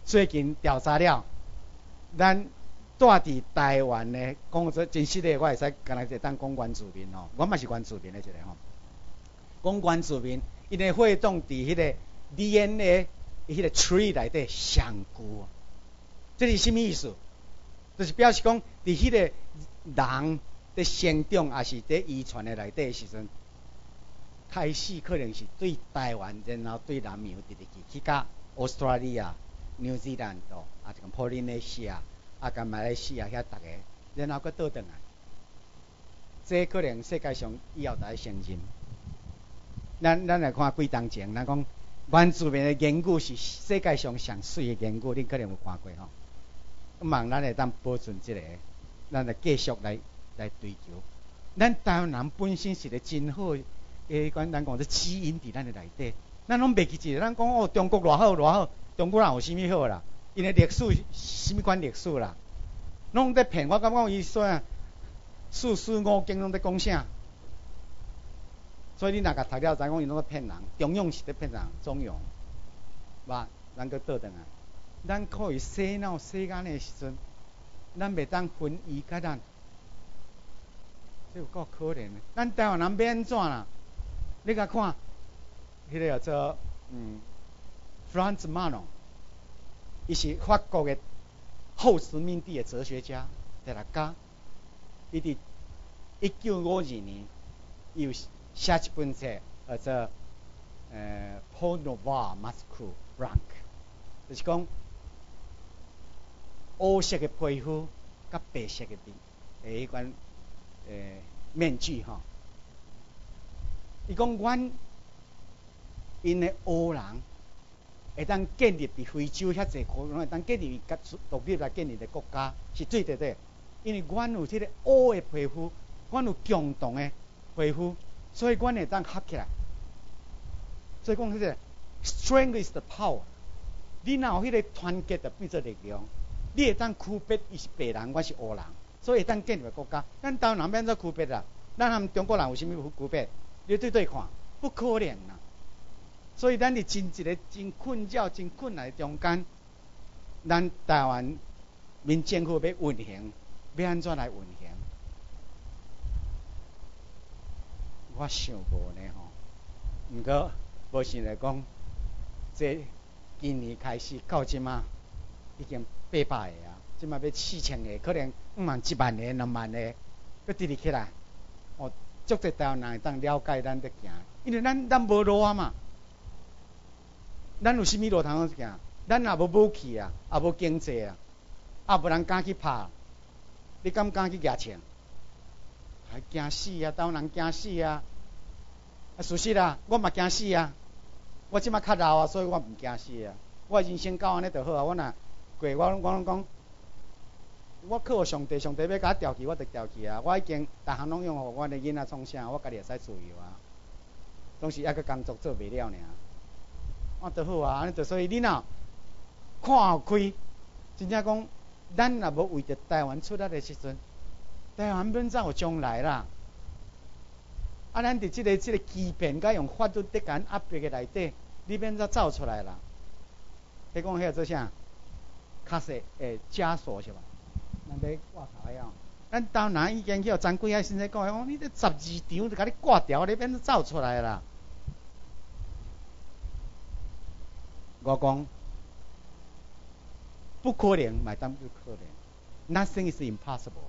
S3: 最近调查了，咱住伫台湾的，讲做真实的，我会使干那一当讲原住民吼，我嘛是原住民的一个吼。讲原住民，因的活动伫迄个 D N A 迄个 tree 内底上久，这是什么意思？就是表示讲，伫迄个人的生长，也是伫遗传的内底的时阵，开始可能是对台湾，然后对南洋直直去，去到 Australia、New Zealand 哦，啊，就讲 Polynesia 啊，甲马来西亚遐逐个，然后佫倒转来，这可能世界上以后才承认。咱咱来看几当前，咱讲原住民的研究是世界上上水的研究，恁可能有看过吼。希望咱会当保存这个，咱来继续来来追求。咱台湾人本身是个真好诶，讲咱讲这基因伫咱的内底，咱拢袂记一个。咱讲哦，中国偌好偌好，中国人有啥物好啦？因为历史啥物款历史啦？拢在骗我，感觉伊说啊，四书五经拢在讲啥？所以你若甲读了，知讲伊拢在骗人。中庸是在骗人，中庸，哇，咱搁倒转来。咱可以洗脑洗干的时阵，咱袂当分伊甲咱，这有够可怜的。咱台湾人要安怎啦？你甲看，迄个叫做嗯 ，Franz Manon， 伊是法国的后殖民地的哲学家、哲学家。伊伫一九五二年，伊有写一本册，叫做呃 Paul Novar Masque Blanc， 就是讲。黑色的皮肤，甲白色的面，诶，迄款诶面具吼。伊讲，阮因的黑人会当建立伫非洲遐济国，会当建立甲独立来建立的国家，是最对对。因为阮有迄个黑的皮肤，阮有共同的皮肤，所以阮会当合起来。所以讲，迄个 strength is the power。你若有迄个团结，就变做力量。你会当区别，伊是白人，我是黑人，所以会当建立国家。咱台湾人免怎区别啦？咱和中国人有啥物区别？你对对看，不可能啦。所以咱伫真一个真困扰、真困难的中间，咱台湾民政府要运行，要安怎来运行？我想无呢吼。毋过无想来讲，这今年开始到即马已经。八百个啊，即马要四千个，可能五万、一万个、两万个，佮直直起来。哦，足侪台湾人会当了解咱在行，因为咱咱无路啊嘛，咱有啥物路通行？咱也无武器啊，也无经济啊，也无人敢去拍。你敢敢去举枪？还惊死啊！台湾人惊死啊！啊，事实啊，我嘛惊死啊！我即马较老啊，所以我毋惊死啊。我人生到安尼就好啊，我若。过我我拢讲，我靠上帝，上帝要甲我调去，我就调去啊！我已经逐项拢用互我的囡仔创啥，我家己会使自由啊。总是抑个工作做袂了尔，啊，就好啊！安尼就所以你若看开，真正讲，咱若无为着台湾出力的时阵，台湾本怎有将来啦？啊，咱伫即个即个欺骗甲用法律伫甲压迫的内底，你免怎走出来啦？你讲迄个做啥？卡西诶枷锁是吧？咱咧挂头个哦，咱台湾人已经去互张贵海先生讲的，哦，你这十二场就甲你挂掉，你免走出来啦。我讲不可能，买单不可能 ，Nothing is impossible。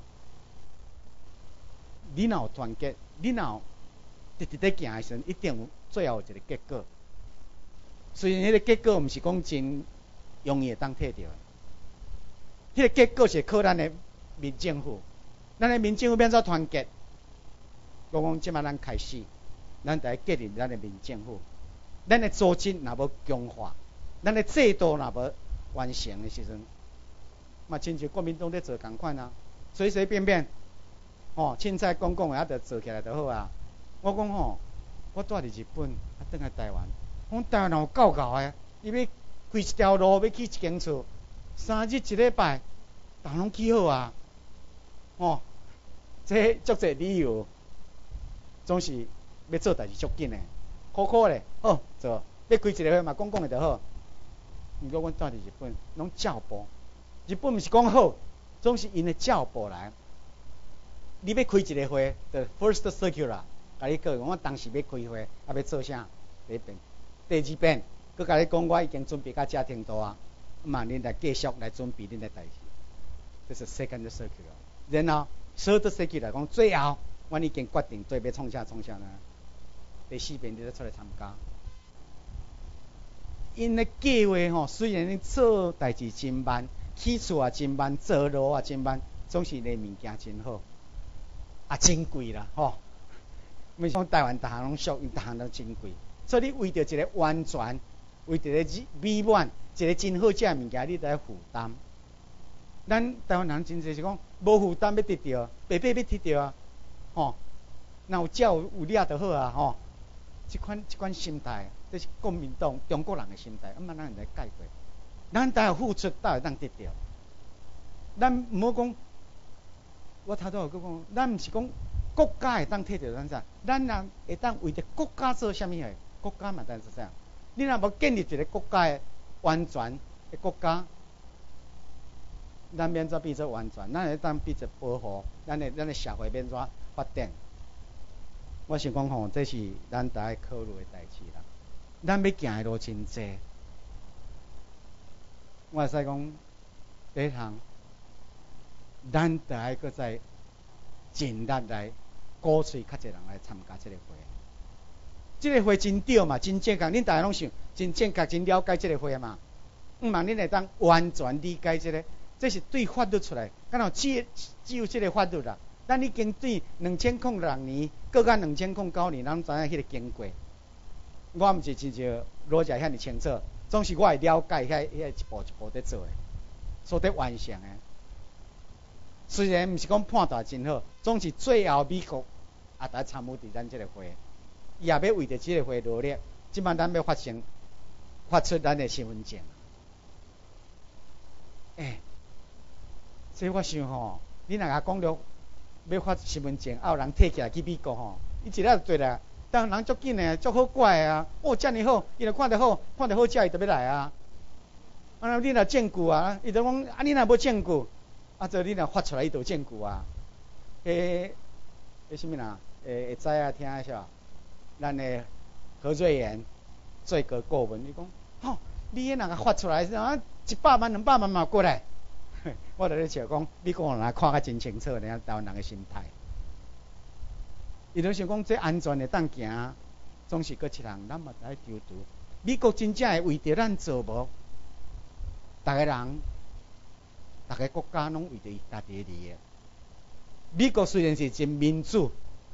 S3: 你若有团结，你若有直直咧行的时阵，一定有最后有一个结果。虽然迄个结果毋是讲真容易会当摕到的。迄个结果是靠咱的民政府，咱的民政府变做团结。我讲即摆咱开始，咱得建立咱的民政府，咱的组织若无强化，咱的制度若无完成的时阵，嘛亲像国民党咧做共款啊，随随便便，哦，凊彩讲讲的，啊，就做起来就好啊。我讲吼，我住伫日本，啊，转来台湾，我台湾人有够够的，伊要开一条路，要去一间厝。三日一礼拜，人拢去好啊，哦，这足侪理由，总是要做代志足紧的，苦苦咧，好做，要开一个会嘛，讲讲的就好。 毋过阮住伫日本，拢照步。日本毋是讲好，总是因的照步来。你要开一个会，就 first circular， 甲你讲，我当时要开会，啊要做啥？第一遍，第二遍，佮甲你讲，我已经准备到遮程度啊，嘛，恁来继续来准备恁的代志。这是 second circular。然后 third circular 讲最后，阮已经决定做要创啥创啥呢？第四遍你再出来参加。因的计划吼，虽然你做代志真慢，起厝也真慢，做路也真慢，总是个物件真好，啊真贵啦吼。咪讲台湾逐项拢俗，因逐项都真贵，所以你为着一个完全，为着一个美满，一个真好食的物件，你得负担。咱台湾人真侪是讲无负担要得到，白白要得到啊，吼。若有鸟有掠就好啊，吼。即款即款心态，这是国民党中国人的心态，毋茫咱人来改过。咱只要付出，才会当得到。咱毋好讲，我头拄有讲讲，咱毋是讲国家会当摕到咱啥，咱人会当为着国家做啥物诶？国家嘛当是啥？你若无建立一个国家诶完全诶国家，咱免怎变做完全？咱会当变做保护，咱诶咱诶社会免怎发展？我想讲吼，这是咱大家考虑的代志啦。咱要行的路真济，我会使讲第一项，咱大家搁再尽力来鼓吹较侪人来参加这个会。这个会真对嘛，真正确，恁大家拢想真正确、真了解这个会嘛？毋茫恁会当完全理解这个，这是对法律出来，敢若只只有这个法律啦。咱已经对两千零六年，搁到两千零九年，咱知影迄个经过。我毋是真像罗姐遐尼清楚，总是我会了解遐遐一步一步在做诶，所在完成诶。虽然毋是讲判断真好，总是最后美国也来参与伫咱即个会，伊也要为着即个会努力。即摆咱要发成发出咱诶身份证。诶、欸，所以我想吼，你若甲讲着。要发身份证，还有人摕起来去美国吼，伊一日就对啦。当人足紧诶，足好怪啊！哦，遮尔好，伊若看得好，看得好食，伊就要来啊。啊，你若证据啊，伊就讲啊，你若无证据，啊，就你若发出来，伊就有证据啊。诶，诶，什么啦？诶，会知啊，听一下，咱诶何瑞元最高顾问，伊讲，吼，你若个发出来，啊，一百万、两百万嘛过来。我就咧想讲，美国人看甲真清楚，人家台湾人的心态。伊就想讲，这安全的当行，总是搁一人，咱嘛在丢毒。美国真正会为着咱做无？逐个人，逐个国家拢为着伊家己的利益。美国虽然是真民主、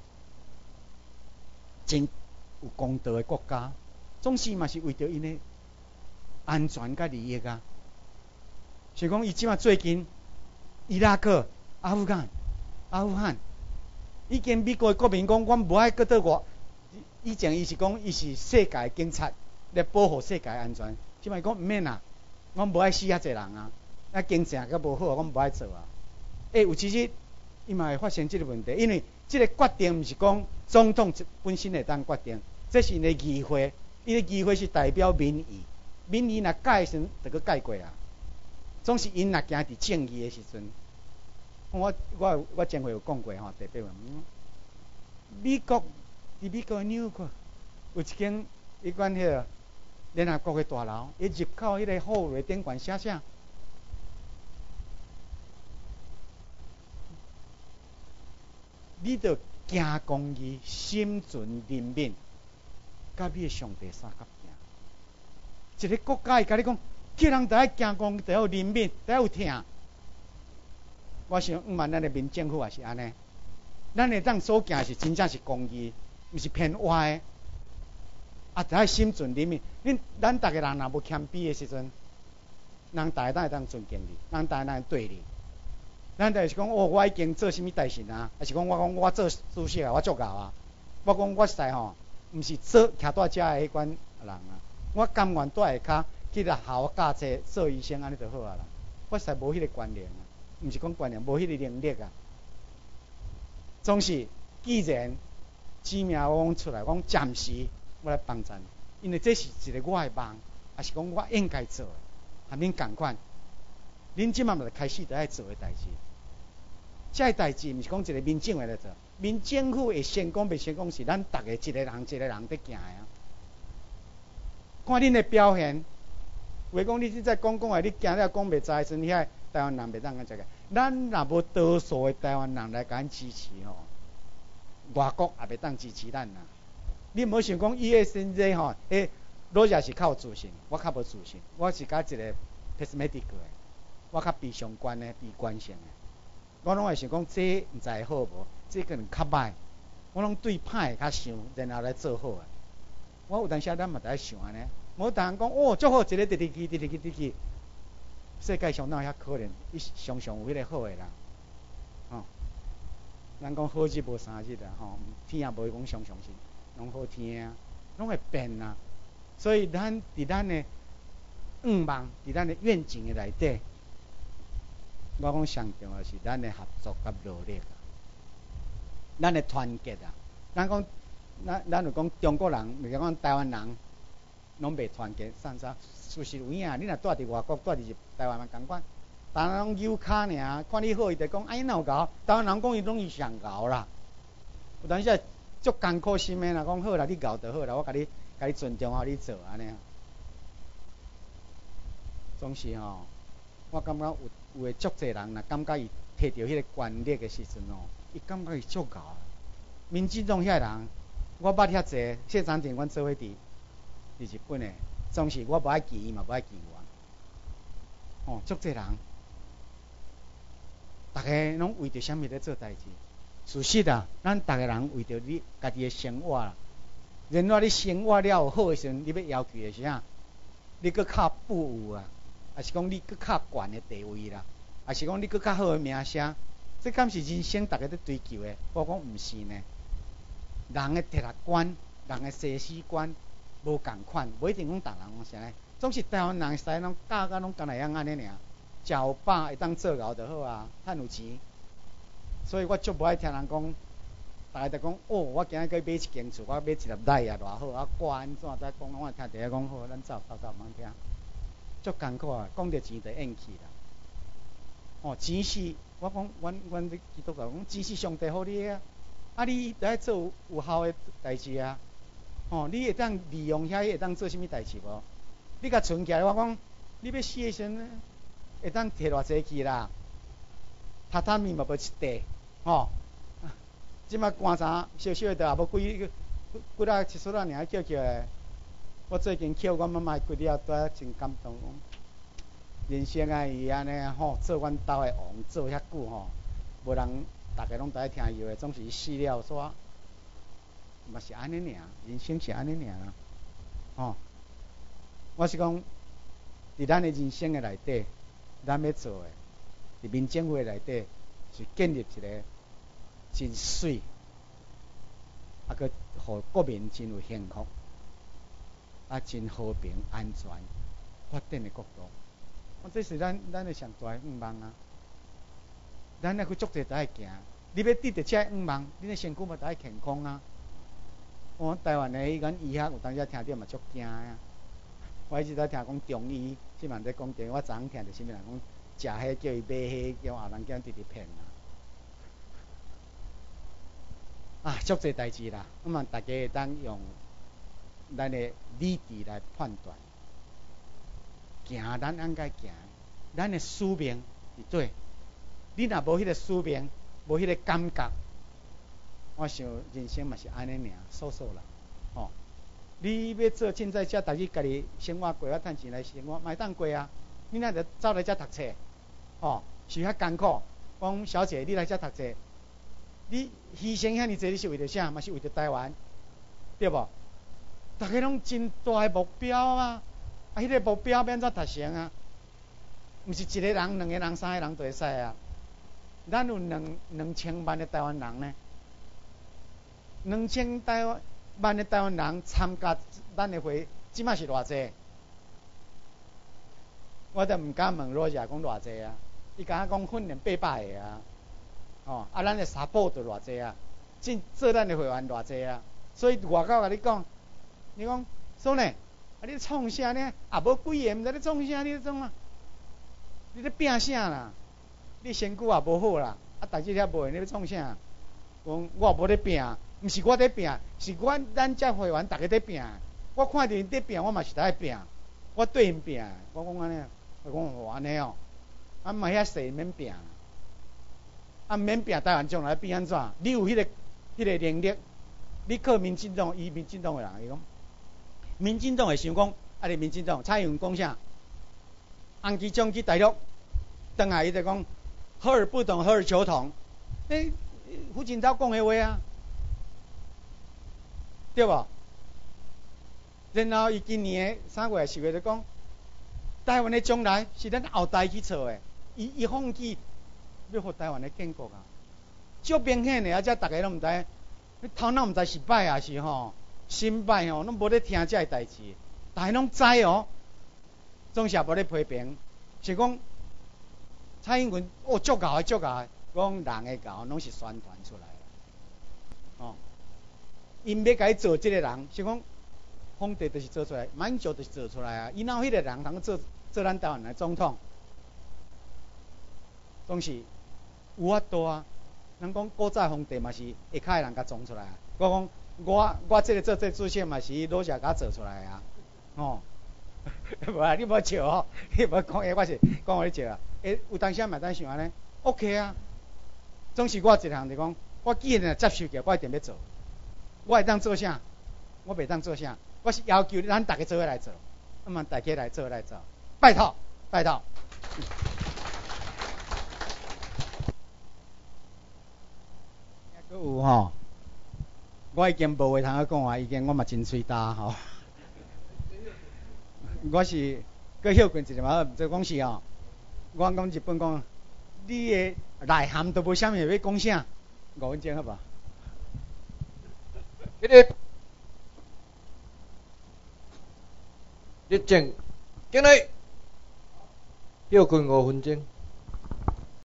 S3: 真有公道的国家，总是嘛是为着因的安全甲利益啊。是讲伊即马最近，伊拉克、阿富汗、阿富汗，已经美国的国民讲，我无爱搁倒外。以前伊是讲，伊是世界警察，来保护世界安全。即摆讲毋免啦，我无爱死遐济人啊，啊经济阁无好，我无爱做啊。诶、欸，有其实伊嘛会发生即个问题，因为即个决定毋是讲总统本身会当决定，这是因的议会，伊的议会是代表民意，民意若改时，就搁改过啊。总是因若行伫正义的时阵，我我我前回有讲过吼，特别话，美国伫美国纽约有一间迄款迄个联合国的大楼，伊入口迄个后尾顶悬写啥？你着行公义，心存人民，甲你的上帝三角行。一个国家会甲你讲。叫人在行公，得要人民，得要听。我想，毋茫咱的民政府也是安尼。咱会当所行是真正是公义，毋是偏歪的。啊，得要心存人民。恁咱逐个人若无谦卑的时阵，人逐个当会当尊敬你，人逐个当会对你。咱就是讲，哦，我已经做甚物代志啊？还是讲我讲我做主席啊，我足够啊？我讲我实在吼，毋是做徛在遮的迄款人啊，我甘愿住下骹。去学校教册做医生安尼就好啊啦。我实在无迄个观念啊，毋是讲观念，无迄个能力啊。总是既然指名我讲出来，我讲暂时我来帮衬，因为这是一个我的梦，也是讲我应该做的。 和恁共款，恁即马就开始在爱做诶代志。这个代志毋是讲一个民政会来做，民政府会成功袂成功是咱逐个一个人一个人在行诶啊。看恁诶表现，话讲你即在讲讲话，你行了讲袂知时阵，遐台湾人袂当安怎个？咱若无多数诶台湾人来甲咱支持吼，外国也袂当支持咱啦。你毋好想讲伊诶现在吼，诶，罗也是较有自信，我较无自信，我是甲一个 pessimistic 诶，我较悲伤观诶，悲观性诶。我拢会想讲，这毋知会好无？这可能较歹，我拢对歹较想，然后来做好诶。我有当时咱嘛在想安尼，无逐人讲哦，足好一个直直去，直直去，直去。世界上哪有遐可能？伊常常有迄个好诶人，吼。咱讲好日无三日啊，吼，天也无讲常常是拢好天啊，拢会变啊。所以咱伫咱诶愿望，伫咱诶愿景诶内底，我讲上重要是咱诶合作甲努力啊，咱诶团结啊。咱讲，咱咱就讲中国人，咪讲台湾人，拢袂团结，啥啥。事实有影，你若住伫外国，住伫台湾嘛共款，逐人拢扭骹尔，看你好伊就讲，哎，哪有搞？台湾人讲伊拢是上搞啦。有当时足艰苦心诶啦，讲好啦，你搞就好啦，我甲你甲你尊重，互你做安尼。总是吼，我感觉有有诶足侪人，若感觉伊摕到迄个权力诶时阵吼，伊感觉伊足搞。民进党遐人，我捌遐济，谢长廷，阮做伙伫伫日本诶。总是我无爱记伊嘛，无爱记我。哦，足侪人，逐个拢为着啥物咧做代志？事实啊，咱逐个人为着你家己诶生活啦。然后你生活了好诶时阵，你要要求诶是啥？你搁较富有啊，还是讲你搁较悬诶地位啦？还是讲你搁较好诶名声？这敢是人生逐个在追求诶？我讲毋是呢。人诶价值观，人诶生死观。无共款，无一定讲逐人拢是安尼，总是台湾人使拢教甲拢干来样安尼尔，食有饱会当做牛就好啊，趁有钱。所以我足无爱听人讲，逐个就讲哦，我今日去买一间厝，我买一粒奶啊偌好，啊歌安怎再讲，我听第个讲好，咱走走走，毋通听，足艰苦啊，讲着钱就厌去啦。哦，钱是，我讲阮阮基督教讲钱是上帝互你啊，啊你得爱做有效诶代志啊。哦，你会当利用遐会当做啥物代志无？你甲存起来，我讲你要死诶时阵，会当摕偌济去啦？榻榻米嘛无一地，吼。即摆棺材小小诶，都也无几几啊七撮啊，尔叫叫诶。我最近捡阮妈妈诶骨了，拄仔真感动。人生啊，伊安尼吼，做阮兜诶王，做遐久吼，无人逐个拢在听伊话，总是死了煞。嘛是安尼尔，人生是安尼尔啦。哦，我是讲，伫咱诶人生诶内底，咱要做诶，伫民政府诶内底，是建立一个真水，啊个互国民真有幸福，啊真和平安全发展诶国度。我这是咱咱诶上大诶愿望啊！咱爱去足侪在行，你要得到这愿望，你诶身躯嘛得爱健康啊！我台湾诶迄款医学有当时听着嘛足惊啊！我一直在听讲中医，即嘛在讲中医，我昨昏听着啥物人讲，食迄叫伊买迄，叫后人叫直直骗啦。啊，足侪代志啦，咁啊，大家会当用咱诶理智来判断，行咱应该行，咱诶使命是对。你若无迄个使命，无迄个感觉。我想人生嘛是安尼尔，数数啦，吼！你要做凊彩遮，逐日家己生活过，啊，趁钱来生活，嘛会当过啊！你若着走来遮读册，吼，是遐艰苦。讲小姐，你来遮读册，你牺牲遐尼济，你是为着啥？嘛是为着台湾，对无？逐个拢真大诶目标啊！啊，迄个目标要安怎达成啊？毋是一个人、两个人、三个人就会使啊！咱有两两千万诶台湾人呢。两千台湾万的台湾人参加咱的会，即摆是偌济？我都毋敢问罗姐讲偌济啊，伊甲我讲训练八百个啊，哦，啊，咱的沙布就偌济啊，进做咱的会员偌济啊，所以外口甲你讲，你讲孙呢， 啊，你创啥呢？啊，无几个，毋知你创啥，你咧创啊？你咧拼啥啦？你身躯也无好啦，啊，代志遐无闲，你咧创啥？讲我也无咧拼，毋是我咧拼，是阮咱遮会员逐个咧拼。我看着因咧拼，我嘛是在拼，我对因拼。我讲安尼，我讲哦安尼哦，啊嘛遐细免拼，啊免拼，台湾将来变安怎？你有迄、那个迄、那个能力，你靠民进党，伊民进党的人，伊讲，民进党会想讲，啊你民进党蔡英文讲啥？红旗将去大陆，转来伊就讲，和而不同，和而求同。诶、欸，胡锦涛讲的话啊，对无？然后伊今年三月四月就讲，台湾的将来是咱后代去做的，伊伊放弃要互台湾的建国啊，足明显的啊，遮大家拢毋知，你头脑毋知是歹啊是吼，心歹吼，拢无咧听遮个代志，大家拢知哦，总是也无咧批评，是讲蔡英文哦足够的足够的，讲人的够拢是宣传出来的，哦，因要甲伊做即个人是讲。皇帝就是做出来，马英九就是做出来啊！伊哪有迄个人通做做咱台湾的总统？总是有法度啊！人讲古早皇帝嘛是下骹的人甲装出来啊！我讲我我这个做这主席嘛是老谢甲做出来啊！哦，无啊，你无笑哦，你无讲诶，我是讲我咧笑啊！诶，有当时嘛当想安尼 ，OK 啊！总是我一项就讲，我既然接受起，我一定要做。我会当做啥？我袂当做啥？我是要求咱大家做伙来做，那么大家来做来做，拜托拜托。还有吼，我已经无话通讲啊，已经我嘛真嘴大吼。我是搁休困一下嘛，就讲是吼，我讲日本讲，你的内涵都无啥物要讲啥，五分钟好无？
S2: 起立。立正，敬礼，休困五分钟。